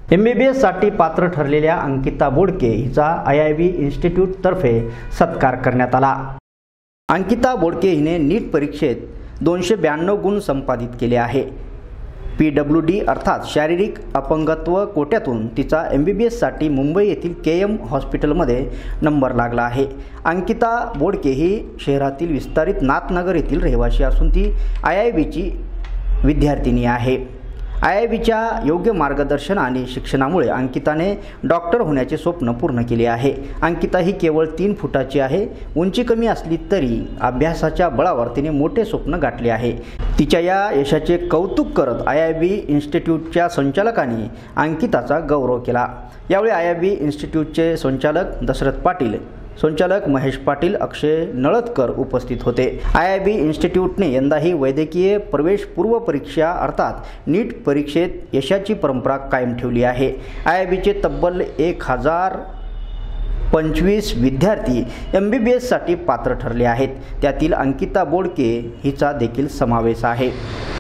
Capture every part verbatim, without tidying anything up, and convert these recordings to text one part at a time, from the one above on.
MBBS साठी पात्र ठरलेल्या अंकिता बोडके हिचा आय आय बी इन्स्टिट्यूट तर्फे सत्कार करण्यात आला। अंकिता बोडके हिने नीट परीक्षेत दोनशे ब्याण्णव गुण संपादित केले आहे। पी डब्ल्यू डी अर्थात शारीरिक अपंगत्व कोट्यातून तिचा एमबीबीएस साठी मुंबई येथील के एम हॉस्पिटलमध्ये नंबर लागला आहे। अंकिता बोडके ही शहरातील विस्तारित नाथनगर येथील रहिवासी असून ती आय आय बीची विद्यार्थिनी आहे। आय आय बीच्या योग्य मार्गदर्शन आणि शिक्षणामुळे अंकिताने डॉक्टर होण्याचे स्वप्न पूर्ण केले आहे। अंकिता ही केवळ तीन फुटाची आहे। उंची कमी असली तरी अभ्यासाच्या बळावर तिने मोठे स्वप्न गाठले आहे। तिच्या या यशाचे कौतुक करत आय आय बी इन्स्टिट्यूटच्या संचालकांनी अंकिताचा गौरव केला। यावेळी आय आय बी इन्स्टिट्यूटचे संचालक दशरथ पाटील, संचालक महेश पाटील, अक्षय नळदकर उपस्थित होते। आय आय बी इन्स्टिट्यूटने यंदाही वैद्यकीय प्रवेश पूर्व परीक्षा अर्थात नीट परीक्षेत यशाची परंपरा कायम ठेवली आहे। आय आय बीचे तब्बल एक हजार पंचवीस विद्यार्थी एम बी बी एस साठी पात्र ठरले आहेत। त्यातील अंकिता बोडके हिचा देखील समावेश आहे।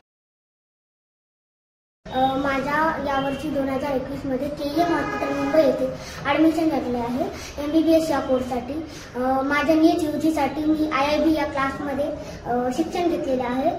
माझ्या यावर्षी दोन हजार एकवीस मध्ये के एम हॉस्पिटल मुंबई येथे ॲडमिशन घेतले आहे एम बी बी एस या कोर्ससाठी। माझ्या नीट यू जीसाठी मी आय आय बी या क्लासमध्ये शिक्षण घेतलेले आहे।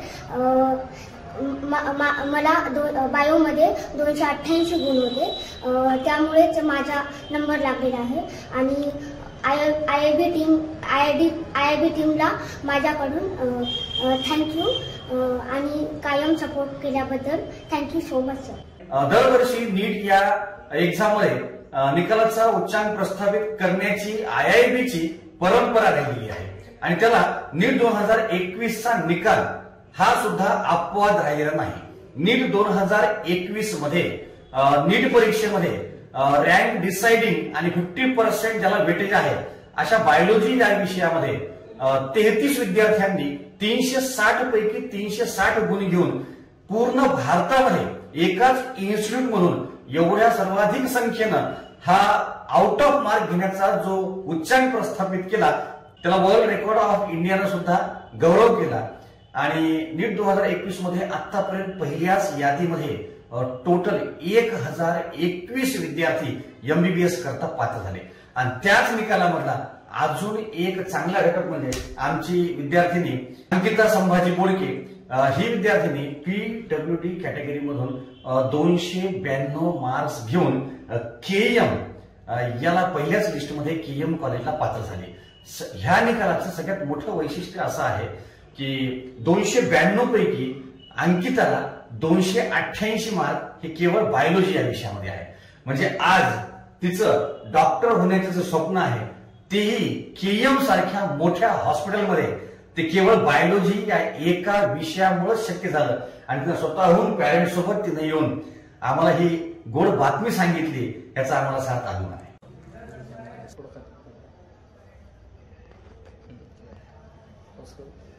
मला दो बायोमध्ये दोनशे अठ्ठ्याऐंशी गुण होते, त्यामुळेच माझा नंबर लागलेला आहे। आणि I I I B team I I D I I B टीमला माझ्याकडून थँक्यू आणि कायम सपोर्ट केल्याबद्दल थँक्यू सो मच सर। दरवर्षी नीट या एक्झाममध्ये निकालाचा उच्चांक प्रस्थापित करण्याची आय आय बीची परंपरा राहिलेली आहे आणि त्याला नीट दोन हजार एकवीस चा निकाल हा सुद्धा अपवाद राहिलेला नाही। नीट दोन हजार एकवीस मध्ये नीट परीक्षेमध्ये रँक डिसाइडिंग आणि फिफ्टी पर्सेंट ज्याला वेटेज आहे अशा बायोलॉजी या विषयामध्ये तेहतीस विद्यार्थ्यांनी तीनशे साठ पैकी तीनशे साठ गुण घेऊन पूर्ण भारतामध्ये एकाच इन्स्टिट्यूट म्हणून एवढ्या सर्वाधिक संख्येनं हा आउट ऑफ मार्क घेण्याचा जो उच्चांक प्रस्थापित केला त्याला वर्ल्ड रेकॉर्ड ऑफ इंडियानं सुद्धा गौरव केला। आणि नीट दोन हजार एकवीस मध्ये आतापर्यंत पहिल्याच यादीमध्ये टोटल एक हजार एकवीस विद्यार्थी एमबीबीएस करता पात्र झाले। आणि त्याच निकालामधला अजून एक चांगला घटक म्हणजे आमची विद्यार्थिनी अंकिता संभाजी बोडके ही विद्यार्थिनी पी डब्ल्यू डी कॅटेगरी मधून दोनशे ब्याण्णव मार्क्स घेऊन के एम याला पहिल्याच लिस्टमध्ये के एम कॉलेजला पात्र झाली। ह्या निकालाचं सगळ्यात मोठं वैशिष्ट्य असं आहे की दोनशे ब्याण्णव पैकी अंकिताला दोनशे अठ्ठ्याऐंशी मार्क हे केवळ बायोलॉजी या विषयामध्ये आहे। म्हणजे आज तिचं डॉक्टर होण्याचं जे स्वप्न आहे तेही के एम सारख्या मोठ्या हॉस्पिटलमध्ये ते केवळ बायोलॉजी या एका विषयामुळे शक्य झालं। आणि तिने स्वतःहून पॅरेंट्स सोबत तिने येऊन आम्हाला ही गोड बातमी सांगितली, याचा आम्हाला सार्थ अभिमान आहे। Oscar.